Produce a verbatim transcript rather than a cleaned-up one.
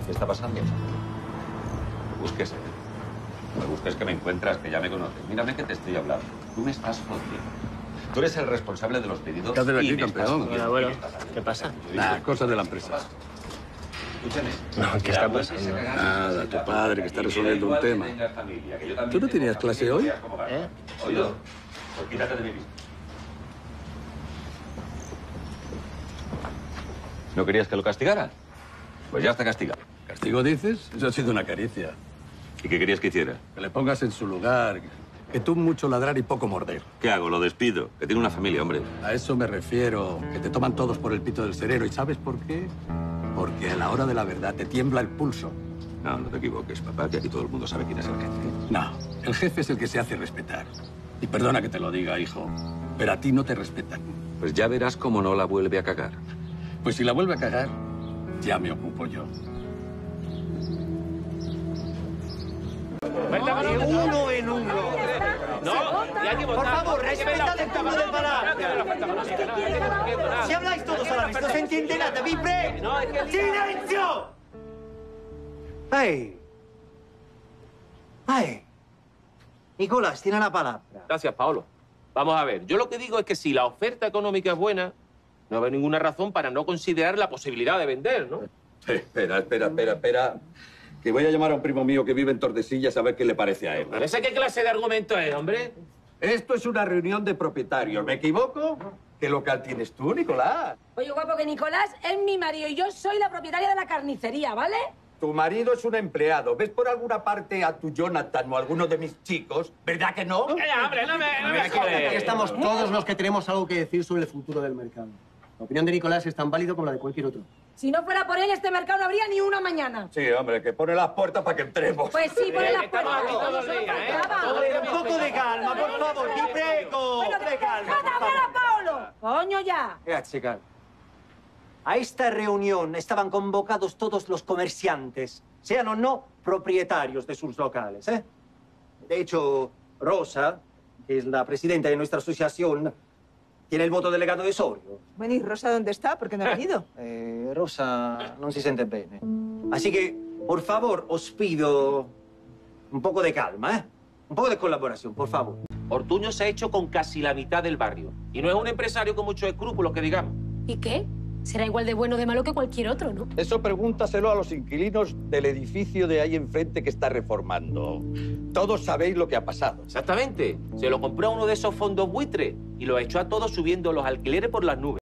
¿Qué está pasando? Búsquese. Me busques que me encuentras, que ya me conoces. Mírame que te estoy hablando. Tú me estás jodiendo. Tú eres el responsable de los pedidos. ¿Qué haces aquí, y me campeón? estás Bueno, jodiendo. bueno, ¿qué pasa? Nah, cosas de la empresa. Escúchame. No, ¿qué está pasando? Nada, tu padre que está resolviendo un tema. ¿Tú no tenías clase hoy? ¿Eh? Oído, pues quítate de mi vista. ¿No querías que lo castigara? Pues ya está castigado. ¿Castigo dices? Eso ha sido una caricia. ¿Y qué querías que hiciera? Que le pongas en su lugar. Que tú mucho ladrar y poco morder. ¿Qué hago? Lo despido. Que tiene una familia, hombre. A eso me refiero. Que te toman todos por el pito del sereno. ¿Y sabes por qué? Porque a la hora de la verdad te tiembla el pulso. No, no te equivoques, papá, que aquí todo el mundo sabe quién es el jefe. No, el jefe es el que se hace respetar. Y perdona que te lo diga, hijo, pero a ti no te respetan. Pues ya verás cómo no la vuelve a cagar. Pues si la vuelve a cagar, ya me ocupo yo. De uno en uno. No, y hay que votar. Por favor, respetad el turno de palabra. Si habláis todos a la vez, no se entiende nada. ¡Vi pre! ¡Silencio! ¡Ay! ¡Ay! Nicolás, tiene la palabra. Gracias, Paolo. Vamos a ver, yo lo que digo es que si la oferta económica es buena, no veo ninguna razón para no considerar la posibilidad de vender, ¿no? Espera, espera, espera, espera. Que voy a llamar a un primo mío que vive en Tordesillas a ver qué le parece a él. ¿Pero ese qué clase de argumento es, hombre? Esto es una reunión de propietarios. ¿Me equivoco? ¿Qué local tienes tú, Nicolás? Oye, guapo, que Nicolás es mi marido y yo soy la propietaria de la carnicería, ¿vale? Tu marido es un empleado. ¿Ves por alguna parte a tu Jonathan o a alguno de mis chicos? ¿Verdad que no? Eh, hombre, no me, no me Aquí jodes. estamos todos los que tenemos algo que decir sobre el futuro del mercado. La opinión de Nicolás es tan válida como la de cualquier otro. Si no fuera por él, este mercado no habría ni una mañana. Sí, hombre, que pone las puertas para que entremos. Pues sí, por Eh, las estamos puertas. aquí todo el Solo día, ¿eh? faltaba. Todo el día. Un poco de calma, por favor. ¡Vi prego! Bueno, De calma, por ¡Cata, favor. fuera, Paolo! ¡Coño, ya! Grazie, Carlo. A esta reunión estaban convocados todos los comerciantes, sean o no propietarios de sus locales, ¿eh? De hecho, Rosa, que es la presidenta de nuestra asociación, tiene el voto delegado de Sorio. Bueno, ¿y Rosa dónde está? ¿Por qué no ha venido? Eh, Rosa non si sente bene. Así que, por favor, os pido un poco de calma, ¿eh? Un poco de colaboración, por favor. Ortuño se ha hecho con casi la mitad del barrio. Y no es un empresario con muchos escrúpulos, que digamos. ¿Y qué? Será igual de bueno o de malo que cualquier otro, ¿no? Eso pregúntaselo a los inquilinos del edificio de ahí enfrente que está reformando. Todos sabéis lo que ha pasado. Exactamente. Se lo compró a uno de esos fondos buitres y lo echó a todos subiendo los alquileres por las nubes.